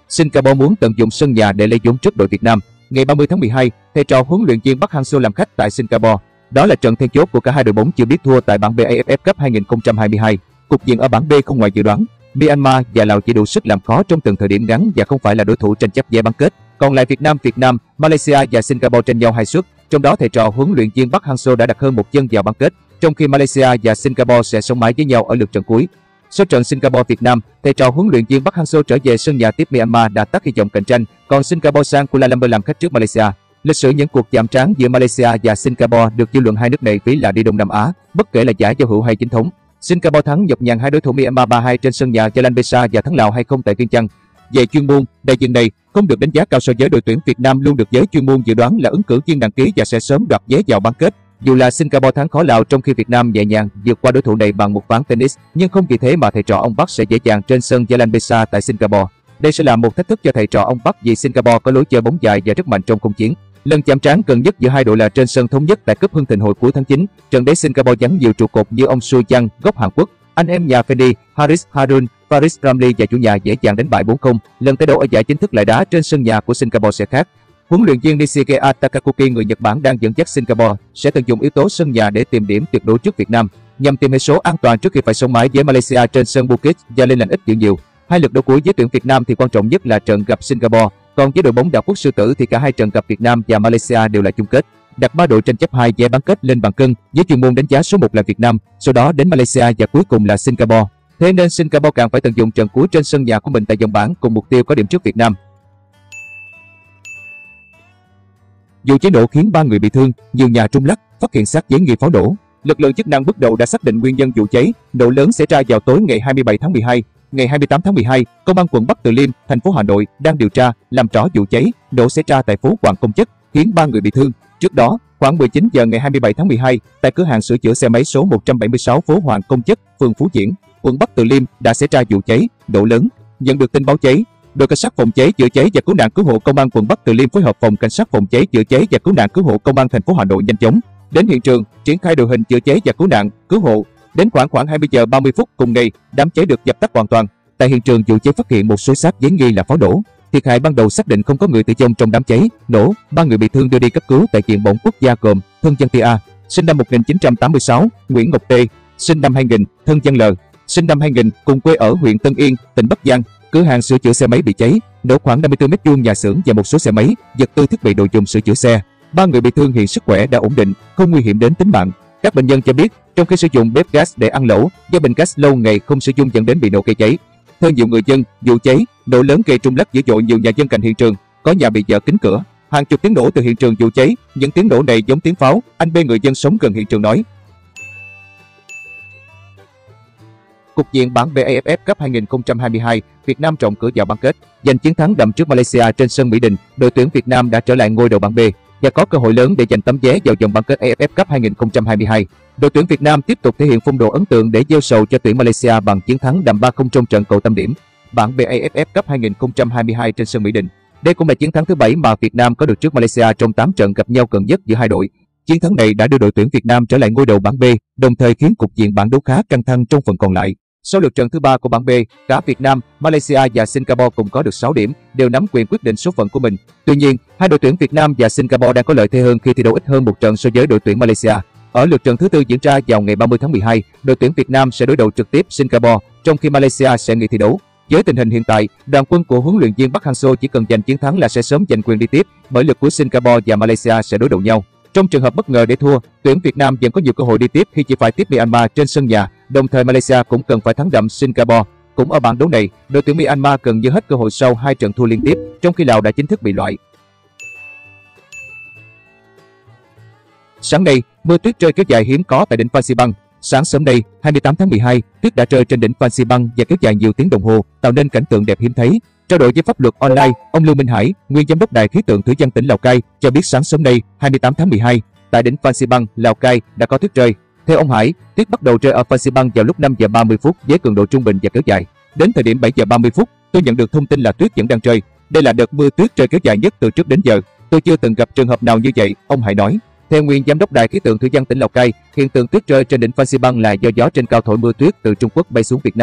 Singapore muốn tận dụng sân nhà để lấy vốn trước đội Việt Nam. Ngày 30 tháng 12, thầy trò huấn luyện viên Park Hang-seo làm khách tại Singapore. Đó là trận then chốt của cả hai đội bóng chưa biết thua tại bảng B AFF Cup 2022. Cục diện ở bảng B không ngoài dự đoán. Myanmar và Lào chỉ đủ sức làm khó trong từng thời điểm ngắn và không phải là đối thủ tranh chấp vé bán kết. Còn lại Việt Nam, Malaysia và Singapore tranh nhau 2 suất. Trong đó thầy trò huấn luyện viên Park Hang-seo đã đặt hơn một chân vào bán kết, trong khi Malaysia và Singapore sẽ sống mái với nhau ở lượt trận cuối. Sau trận Singapore-Việt Nam, thầy trò huấn luyện viên Park Hang-seo trở về sân nhà tiếp Myanmar đã tắt hy vọng cạnh tranh, còn Singapore sang Kuala Lumpur làm khách trước Malaysia. Lịch sử những cuộc chạm trán giữa Malaysia và Singapore được dư luận hai nước này ví là đi Đông Nam Á, bất kể là giải giao hữu hay chính thống. Singapore thắng nhọc nhằn hai đối thủ Myanmar 3-2 trên sân nhà Jalan Besar và thắng Lào 2-0 tại Vientiane. Về chuyên môn, đại diện này không được đánh giá cao so với đội tuyển Việt Nam luôn được giới chuyên môn dự đoán là ứng cử viên đăng ký và sẽ sớm đoạt vé vào bán kết. Dù là Singapore thắng khó Lào trong khi Việt Nam nhẹ nhàng vượt qua đối thủ này bằng một ván tennis, nhưng không vì thế mà thầy trò ông Park sẽ dễ dàng trên sân Jalan Besar tại Singapore. Đây sẽ là một thách thức cho thầy trò ông Park vì Singapore có lối chơi bóng dài và rất mạnh trong không chiến. Lần chạm trán gần nhất giữa hai đội là trên sân Thống Nhất tại cúp Hưng Thịnh hồi cuối tháng 9. Trận đấy Singapore vắng nhiều trụ cột như ông Su Yang, gốc Hàn Quốc, anh em nhà Fendi, Haris Harun, Faris Ramli và chủ nhà dễ dàng đánh bại 4-0. Lần tái đấu ở giải chính thức lại đá trên sân nhà của Singapore sẽ khác. Huấn luyện viên Nishikaya Takakuki người Nhật Bản đang dẫn dắt Singapore sẽ tận dụng yếu tố sân nhà để tìm điểm tuyệt đối trước Việt Nam, nhằm tìm hệ số an toàn trước khi phải sống mái với Malaysia trên sân Bukit và lên lệnh ít giữ nhiều. Hai lượt đấu cuối với tuyển Việt Nam thì quan trọng nhất là trận gặp Singapore, còn với đội bóng Đảo Quốc Sư Tử thì cả hai trận gặp Việt Nam và Malaysia đều là chung kết. Đặt 3 đội tranh chấp 2 vé bán kết lên bàn cân, với chuyên môn đánh giá số 1 là Việt Nam, sau đó đến Malaysia và cuối cùng là Singapore. Thế nên Singapore càng phải tận dụng trận cuối trên sân nhà của mình tại vòng bảng cùng mục tiêu có điểm trước Việt Nam. Vụ cháy nổ khiến 3 người bị thương, nhiều nhà rung lắc, phát hiện xác giấy nghi pháo nổ. Lực lượng chức năng bước đầu đã xác định nguyên nhân vụ cháy nổ lớn xảy ra vào tối ngày 27 tháng 12. Ngày 28 tháng 12, Công an quận Bắc Từ Liêm, thành phố Hà Nội đang điều tra, làm rõ vụ cháy nổ xảy ra tại phố Hoàng Công Chất, khiến 3 người bị thương. Trước đó, khoảng 19 giờ ngày 27 tháng 12, tại cửa hàng sửa chữa xe máy số 176 phố Hoàng Công Chất, phường Phú Diễn, quận Bắc Từ Liêm đã xảy ra vụ cháy nổ lớn. Nhận được tin báo cháy, đội cảnh sát phòng cháy chữa cháy và cứu nạn cứu hộ Công an quận Bắc Từ Liêm phối hợp phòng cảnh sát phòng cháy chữa cháy và cứu nạn cứu hộ Công an thành phố Hà Nội nhanh chóng đến hiện trường, triển khai đội hình chữa cháy và cứu nạn cứu hộ. Đến khoảng 20 giờ 30 phút cùng ngày, đám cháy được dập tắt hoàn toàn. Tại hiện trường vụ cháy phát hiện một số xác giấy nghi là pháo nổ. Thiệt hại ban đầu xác định không có người tử vong trong đám cháy nổ. 3 người bị thương đưa đi cấp cứu tại Viện Bỏng Quốc gia gồm thân dân T.A. sinh năm 1986, Nguyễn Ngọc T. sinh năm 2000, thân dân L. sinh năm 2000 cùng quê ở huyện Tân Yên, tỉnh Bắc Giang. Cửa hàng sửa chữa xe máy bị cháy, nổ khoảng 54 m2 nhà xưởng và một số xe máy, vật tư thiết bị đồ dùng sửa chữa xe. 3 người bị thương hiện sức khỏe đã ổn định, không nguy hiểm đến tính mạng. Các bệnh nhân cho biết, trong khi sử dụng bếp gas để ăn lẩu, do bình gas lâu ngày không sử dụng dẫn đến bị nổ gây cháy. Theo nhiều người dân, vụ cháy nổ lớn gây rung lắc dữ dội nhiều nhà dân cạnh hiện trường, có nhà bị vỡ kính cửa. Hàng chục tiếng nổ từ hiện trường vụ cháy, những tiếng nổ này giống tiếng pháo, anh B người dân sống gần hiện trường nói. Cục diện bảng B AFF Cup 2022, Việt Nam trọng cửa vào bán kết. Giành chiến thắng đậm trước Malaysia trên sân Mỹ Đình, đội tuyển Việt Nam đã trở lại ngôi đầu bảng B và có cơ hội lớn để giành tấm vé vào vòng bán kết AFF Cup 2022. Đội tuyển Việt Nam tiếp tục thể hiện phong độ ấn tượng để gieo sầu cho tuyển Malaysia bằng chiến thắng đậm 3-0 trong trận cầu tâm điểm. Bảng B AFF Cup 2022 trên sân Mỹ Đình. Đây cũng là chiến thắng thứ 7 mà Việt Nam có được trước Malaysia trong 8 trận gặp nhau gần nhất giữa hai đội. Chiến thắng này đã đưa đội tuyển Việt Nam trở lại ngôi đầu bảng B, đồng thời khiến cục diện bảng đấu khá căng thẳng trong phần còn lại. Sau lượt trận thứ 3 của bảng B, cả Việt Nam, Malaysia và Singapore cùng có được 6 điểm, đều nắm quyền quyết định số phận của mình. Tuy nhiên, hai đội tuyển Việt Nam và Singapore đang có lợi thế hơn khi thi đấu ít hơn một trận so với đội tuyển Malaysia. Ở lượt trận thứ 4 diễn ra vào ngày 30 tháng 12, đội tuyển Việt Nam sẽ đối đầu trực tiếp Singapore, trong khi Malaysia sẽ nghỉ thi đấu. Với tình hình hiện tại, đoàn quân của huấn luyện viên Park Hang-seo chỉ cần giành chiến thắng là sẽ sớm giành quyền đi tiếp, bởi lượt cuối Singapore và Malaysia sẽ đối đầu nhau. Trong trường hợp bất ngờ để thua, tuyển Việt Nam vẫn có nhiều cơ hội đi tiếp khi chỉ phải tiếp Myanmar trên sân nhà, đồng thời Malaysia cũng cần phải thắng đậm Singapore. Cũng ở bảng đấu này, đội tuyển Myanmar cần như hết cơ hội sau 2 trận thua liên tiếp, trong khi Lào đã chính thức bị loại. Sáng nay, mưa tuyết rơi kéo dài hiếm có tại đỉnh Phan Xipang. Sáng sớm nay, 28 tháng 12, tuyết đã rơi trên đỉnh Phan Xipang và kéo dài nhiều tiếng đồng hồ, tạo nên cảnh tượng đẹp hiếm thấy. Trao đổi với Pháp Luật Online, ông Lưu Minh Hải, nguyên giám đốc Đài khí tượng thủy văn tỉnh Lào Cai, cho biết sáng sớm nay, 28 tháng 12, tại đỉnh Phan Xipang, Lào Cai đã có tuyết rơi. Theo ông Hải, tuyết bắt đầu rơi ở Phan Xipang vào lúc 5 giờ 30 phút với cường độ trung bình và kéo dài. Đến thời điểm 7 giờ 30 phút, tôi nhận được thông tin là tuyết vẫn đang rơi. Đây là đợt mưa tuyết rơi kéo dài nhất từ trước đến giờ. Tôi chưa từng gặp trường hợp nào như vậy, ông Hải nói. Theo nguyên giám đốc Đài khí tượng thủy văn tỉnh Lào Cai, hiện tượng tuyết rơi trên đỉnh Phan Xipang là do gió trên cao thổi mưa tuyết từ Trung Quốc bay xuống Việt Nam.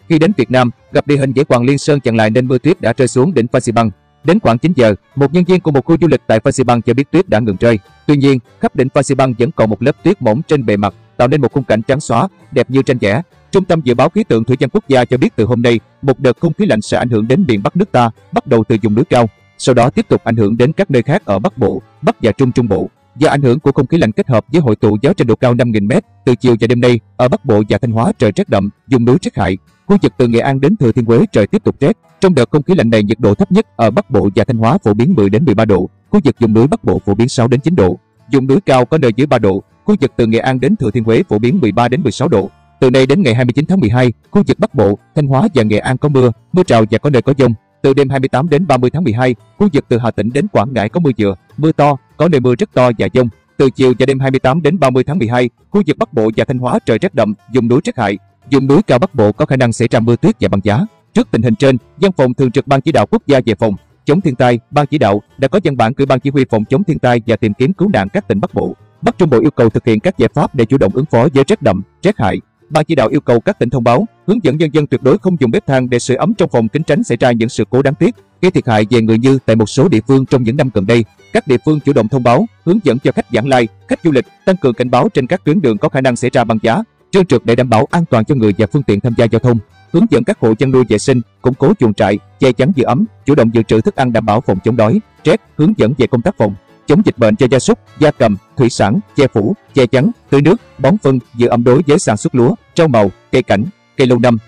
Khi đến Việt Nam, gặp địa hình dãy Hoàng Liên Sơn chặn lại nên mưa tuyết đã rơi xuống đỉnh Phan Xipang. Đến khoảng 9 giờ, một nhân viên của một khu du lịch tại Phan Xipang cho biết tuyết đã ngừng rơi. Tuy nhiên, khắp đỉnh Phan Xipang vẫn còn một lớp tuyết mỏng trên bề mặt, tạo nên một khung cảnh trắng xóa, đẹp như tranh vẽ. Trung tâm Dự báo Khí tượng Thủy văn Quốc gia cho biết từ hôm nay, một đợt không khí lạnh sẽ ảnh hưởng đến miền Bắc nước ta, bắt đầu từ vùng núi cao, sau đó tiếp tục ảnh hưởng đến các nơi khác ở Bắc Bộ, Bắc và Trung Trung Bộ. Do ảnh hưởng của không khí lạnh kết hợp với hội tụ gió trên độ cao 5.000m, từ chiều và đêm nay, ở Bắc Bộ và Thanh Hóa trời rét đậm, vùng núi rét hại. Khu vực từ Nghệ An đến Thừa Thiên Huế trời tiếp tục rét. Trong đợt không khí lạnh này, nhiệt độ thấp nhất ở Bắc Bộ và Thanh Hóa phổ biến 10 đến 13 độ, khu vực vùng núi Bắc Bộ phổ biến 6 đến 9 độ. Vùng núi cao có nơi dưới 3 độ, khu vực từ Nghệ An đến Thừa Thiên Huế phổ biến 13 đến 16 độ. Từ nay đến ngày 29 tháng 12, khu vực Bắc Bộ, Thanh Hóa và Nghệ An có mưa, mưa rào và có nơi có dông. Từ đêm 28 đến 30 tháng 12, khu vực từ Hà Tĩnh đến Quảng Ngãi có mưa vừa, mưa to, có nơi mưa rất to và dông. Từ chiều và đêm 28 đến 30 tháng 12, khu vực Bắc Bộ và Thanh Hóa trời rét đậm, vùng núi rét hại. Vùng núi cao Bắc Bộ có khả năng xảy ra mưa tuyết và băng giá. Trước tình hình trên, Văn phòng Thường trực Ban Chỉ đạo Quốc gia về phòng chống thiên tai, Ban Chỉ đạo đã có văn bản gửi Ban Chỉ huy phòng chống thiên tai và tìm kiếm cứu nạn các tỉnh Bắc Bộ, Bắc Trung Bộ yêu cầu thực hiện các giải pháp để chủ động ứng phó với rét đậm, rét hại. Ban Chỉ đạo yêu cầu các tỉnh thông báo, hướng dẫn nhân dân tuyệt đối không dùng bếp than để sưởi ấm trong phòng kính, tránh xảy ra những sự cố đáng tiếc, gây thiệt hại về người như tại một số địa phương trong những năm gần đây. Các địa phương chủ động thông báo, hướng dẫn cho khách vãng lai, khách du lịch, tăng cường cảnh báo trên các tuyến đường có khả năng xảy ra băng giá, trơn trượt để đảm bảo an toàn cho người và phương tiện tham gia giao thông. Hướng dẫn các hộ chăn nuôi vệ sinh, củng cố chuồng trại, che chắn giữ ấm, chủ động dự trữ thức ăn đảm bảo phòng chống đói, rét, hướng dẫn về công tác phòng chống dịch bệnh cho gia súc, gia cầm, thủy sản, che phủ, che chắn, tưới nước, bón phân, giữ ẩm đối với sản xuất lúa, rau màu, cây cảnh, cây lâu năm.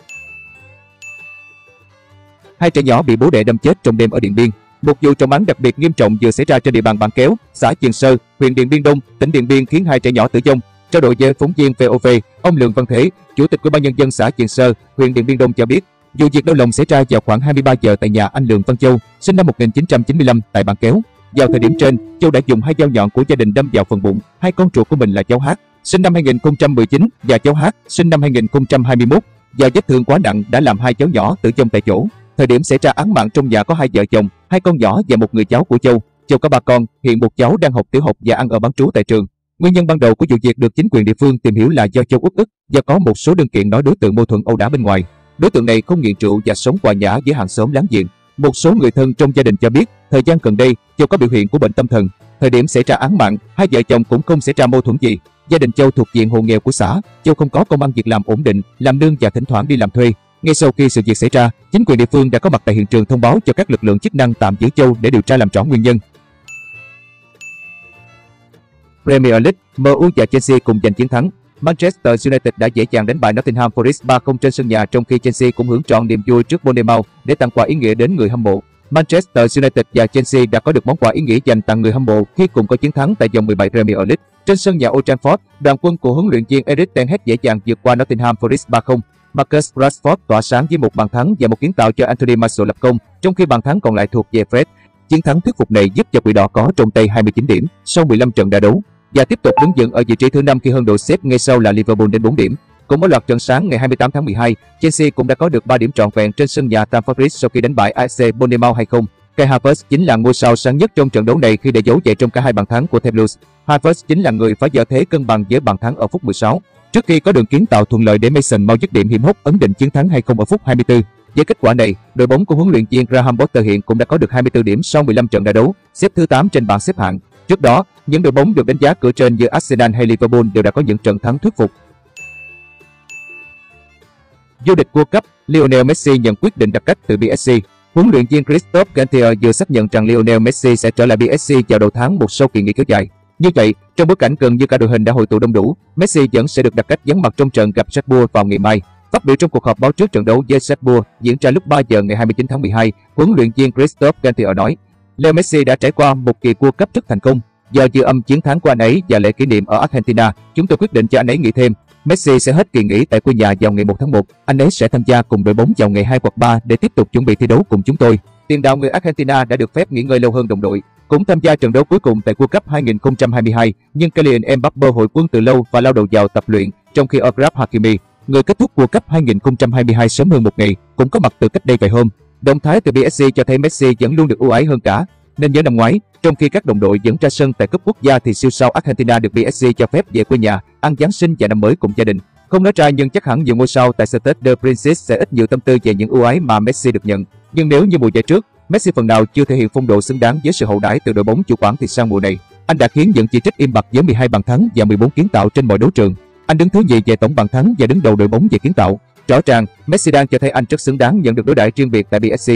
2 trẻ nhỏ bị bố đẻ đâm chết trong đêm ở Điện Biên. Một vụ trọng án đặc biệt nghiêm trọng vừa xảy ra trên địa bàn Bản Kéo, xã Chiền Sơ, huyện Điện Biên Đông, tỉnh Điện Biên khiến 2 trẻ nhỏ tử vong. Trao đổi với phóng viên VOV, ông Lường Văn Thể, Chủ tịch Ủy ban nhân dân xã Chiền Sơ, huyện Điện Biên Đông cho biết, vụ việc đau lòng xảy ra vào khoảng 23 giờ tại nhà anh Lường Văn Châu, sinh năm 1995 tại Bản Kéo. Vào thời điểm trên, Châu đã dùng 2 dao nhọn của gia đình đâm vào phần bụng 2 con ruột của mình là cháu H, sinh năm 2019 và cháu H, sinh năm 2021. Do vết thương quá nặng đã làm 2 cháu nhỏ tử vong tại chỗ. Thời điểm xảy ra án mạng trong nhà có 2 vợ chồng, 2 con nhỏ và một người cháu của Châu. Châu có 3 con, hiện một cháu đang học tiểu học và ăn ở bán trú tại trường. Nguyên nhân ban đầu của vụ việc được chính quyền địa phương tìm hiểu là do Châu uất ức, do có một số đơn kiện nói đối tượng mâu thuẫn ẩu đả bên ngoài. Đối tượng này không nghiện rượu và sống hòa nhã với hàng xóm láng giềng. Một số người thân trong gia đình cho biết, thời gian gần đây, Châu có biểu hiện của bệnh tâm thần. Thời điểm xảy ra án mạng, 2 vợ chồng cũng không xảy ra mâu thuẫn gì. Gia đình Châu thuộc diện hộ nghèo của xã, Châu không có công ăn việc làm ổn định, làm nương và thỉnh thoảng đi làm thuê. Ngay sau khi sự việc xảy ra, chính quyền địa phương đã có mặt tại hiện trường thông báo cho các lực lượng chức năng tạm giữ Châu để điều tra làm rõ nguyên nhân. Premier League, MU và Chelsea cùng giành chiến thắng. Manchester United đã dễ dàng đánh bại Nottingham Forest 3-0 trên sân nhà, trong khi Chelsea cũng hưởng trọn niềm vui trước Bournemouth để tặng quà ý nghĩa đến người hâm mộ. Manchester United và Chelsea đã có được món quà ý nghĩa dành tặng người hâm mộ khi cùng có chiến thắng tại vòng 17 Premier League. Trên sân nhà Old Trafford, đoàn quân của huấn luyện viên Erik ten Hag dễ dàng vượt qua Nottingham Forest 3-0. Marcus Rashford tỏa sáng với một bàn thắng và một kiến tạo cho Anthony Martial lập công, trong khi bàn thắng còn lại thuộc về Fred. Chiến thắng thuyết phục này giúp cho Quỷ Đỏ có trong tay 29 điểm sau 15 trận đá đấu và tiếp tục đứng vững ở vị trí thứ 5 khi hơn đội xếp ngay sau là Liverpool đến 4 điểm. Cũng ở loạt trận sáng ngày 28 tháng 12, Chelsea cũng đã có được 3 điểm trọn vẹn trên sân nhà Stamford Bridge sau khi đánh bại AFC Bournemouth 2-0. Kai Havertz chính là ngôi sao sáng nhất trong trận đấu này khi để dấu chạy trong cả 2 bàn thắng của The Blues. Havertz chính là người phá vỡ thế cân bằng với bàn thắng ở phút 16, trước khi có đường kiến tạo thuận lợi để Mason Mount dứt điểm hiểm hóc ấn định chiến thắng 2-0 ở phút 24. Với kết quả này, đội bóng của huấn luyện viên Graham Potter hiện cũng đã có được 24 điểm sau 15 trận đá đấu, xếp thứ 8 trên bảng xếp hạng. Trước đó, những đội bóng được đánh giá cửa trên như Arsenal hay Liverpool đều đã có những trận thắng thuyết phục. Vô địch World Cup, Lionel Messi nhận quyết định đặt cách từ PSG. Huấn luyện viên Christophe Galtier vừa xác nhận rằng Lionel Messi sẽ trở lại PSG vào đầu tháng 1 sau kỳ nghỉ kéo dài. Như vậy, trong bối cảnh gần như cả đội hình đã hội tụ đông đủ, Messi vẫn sẽ được đặt cách vắng mặt trong trận gặp Strasbourg vào ngày mai. Phát biểu trong cuộc họp báo trước trận đấu với Strasbourg diễn ra lúc 3 giờ ngày 29 tháng 12, huấn luyện viên Christophe Galtier nói: Leo Messi đã trải qua một kỳ World Cup rất thành công. Do dư âm chiến thắng của anh ấy và lễ kỷ niệm ở Argentina, chúng tôi quyết định cho anh ấy nghỉ thêm. Messi sẽ hết kỳ nghỉ tại quê nhà vào ngày 1 tháng 1. Anh ấy sẽ tham gia cùng đội bóng vào ngày 2 hoặc 3 để tiếp tục chuẩn bị thi đấu cùng chúng tôi. Tiền đạo người Argentina đã được phép nghỉ ngơi lâu hơn đồng đội, cũng tham gia trận đấu cuối cùng tại World Cup 2022, nhưng Kylian Mbappe hồi quân từ lâu và lao đầu vào tập luyện, trong khi Achraf Hakimi, người kết thúc World Cup 2022 sớm hơn một ngày, cũng có mặt từ cách đây vài hôm. Động thái từ PSG cho thấy Messi vẫn luôn được ưu ái hơn cả. Nên nhớ năm ngoái, trong khi các đồng đội vẫn ra sân tại cúp quốc gia thì siêu sao Argentina được PSG cho phép về quê nhà ăn Giáng sinh và năm mới cùng gia đình. Không nói ra nhưng chắc hẳn nhiều ngôi sao tại Stade de Princes sẽ ít nhiều tâm tư về những ưu ái mà Messi được nhận. Nhưng nếu như mùa giải trước, Messi phần nào chưa thể hiện phong độ xứng đáng với sự hậu đãi từ đội bóng chủ quản thì sang mùa này, anh đã khiến những chỉ trích im bặt với 12 bàn thắng và 14 kiến tạo trên mọi đấu trường. Anh đứng thứ nhì về tổng bàn thắng và đứng đầu đội bóng về kiến tạo. Rõ ràng, Messi đang cho thấy anh rất xứng đáng nhận được đối đãi riêng biệt tại PSG.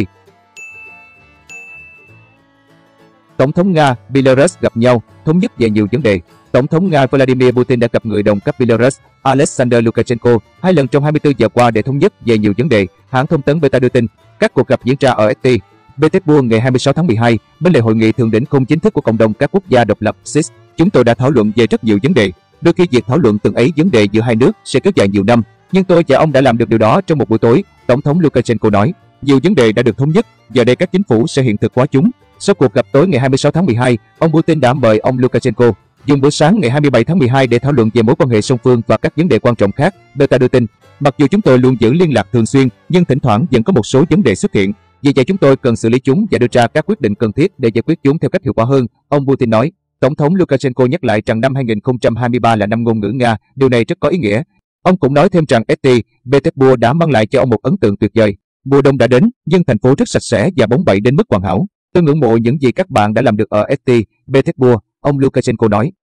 Tổng thống Nga, Belarus gặp nhau, thống nhất về nhiều vấn đề. Tổng thống Nga Vladimir Putin đã gặp người đồng cấp Belarus, Alexander Lukashenko, 2 lần trong 24 giờ qua để thống nhất về nhiều vấn đề. Hãng thông tấn Beta đưa tin, các cuộc gặp diễn ra ở St. Petersburg ngày 26 tháng 12, bên lề hội nghị thượng đỉnh không chính thức của cộng đồng các quốc gia độc lập CIS. Chúng tôi đã thảo luận về rất nhiều vấn đề. Đôi khi việc thảo luận từng ấy vấn đề giữa hai nước sẽ kéo dài nhiều năm, nhưng tôi và ông đã làm được điều đó trong một buổi tối, Tổng thống Lukashenko nói. Nhiều vấn đề đã được thống nhất, giờ đây các chính phủ sẽ hiện thực hóa chúng. Sau cuộc gặp tối ngày 26 tháng 12, ông Putin đã mời ông Lukashenko dùng bữa sáng ngày 27 tháng 12 để thảo luận về mối quan hệ song phương và các vấn đề quan trọng khác. Beta đưa tin, mặc dù chúng tôi luôn giữ liên lạc thường xuyên, nhưng thỉnh thoảng vẫn có một số vấn đề xuất hiện. Vì vậy chúng tôi cần xử lý chúng và đưa ra các quyết định cần thiết để giải quyết chúng theo cách hiệu quả hơn, ông Putin nói. Tổng thống Lukashenko nhắc lại rằng năm 2023 là năm ngôn ngữ Nga, điều này rất có ý nghĩa. Ông cũng nói thêm rằng St. Petersburg đã mang lại cho ông một ấn tượng tuyệt vời. Mùa đông đã đến, nhưng thành phố rất sạch sẽ và bóng bẩy đến mức hoàn hảo. Tôi ngưỡng mộ những gì các bạn đã làm được ở St. Petersburg, ông Lukashenko nói.